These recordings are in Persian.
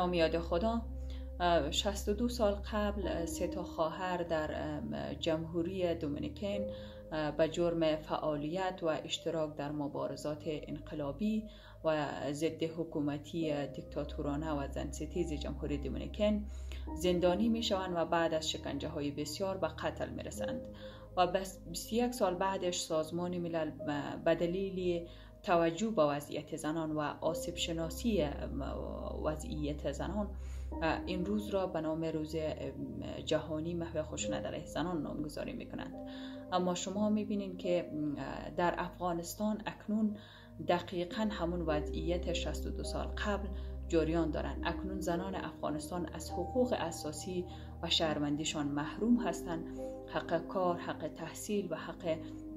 نام یاد خدا 62 سال قبل 3 خواهر در جمهوری دومینیکن به جرم فعالیت و اشتراک در مبارزات انقلابی و ضد حکومتی دیکتاتورانه و زنستیز جمهوری دومینیکن زندانی می شوند و بعد از شکنجه های بسیار به قتل می رسند و 21 سال بعدش سازمان ملل به دلیل توجه به وضعیت زنان و آسیب شناسی وضعیت زنان این روز را به نام روز جهانی محو خشونت علیه زنان نامگذاری میکنند. اما شما میبینید که در افغانستان اکنون دقیقاً همون وضعیت 62 سال قبل جریان دارند. اکنون زنان افغانستان از حقوق اساسی و شهروندیشان محروم هستند. حق کار، حق تحصیل و حق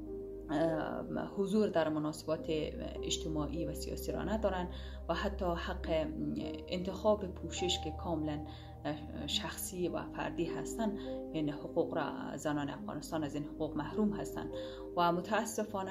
حضور در مناسبات اجتماعی و سیاسی را ندارند و حتی حق انتخاب پوشش که کاملا شخصی و فردی هستند، این حقوق را زنان افغانستان از این حقوق محروم هستند و متاسفانه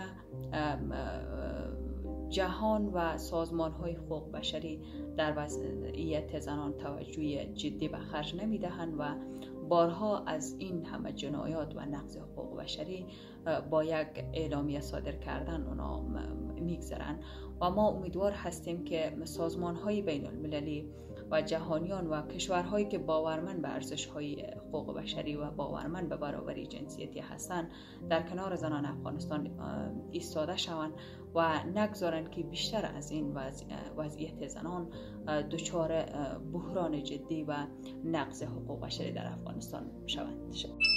جهان و سازمان های حقوق بشری در وضعیت زنان توجه جدی به خرج نمی دهند و بارها از این همه جنایات و نقض حقوق بشری با یک اعلامیه صادر کردن اونا میگذرن و ما امیدوار هستیم که سازمان های بین المللی و جهانیان و کشورهایی که باورمند به ارزش های حقوق بشری و باورمند به برابری جنسیتی هستند در کنار زنان افغانستان ایستاده شوند و نگذارند که بیشتر از این وضعیت زنان دچار بحران جدی و نقض حقوق بشری در افغانستان شوند.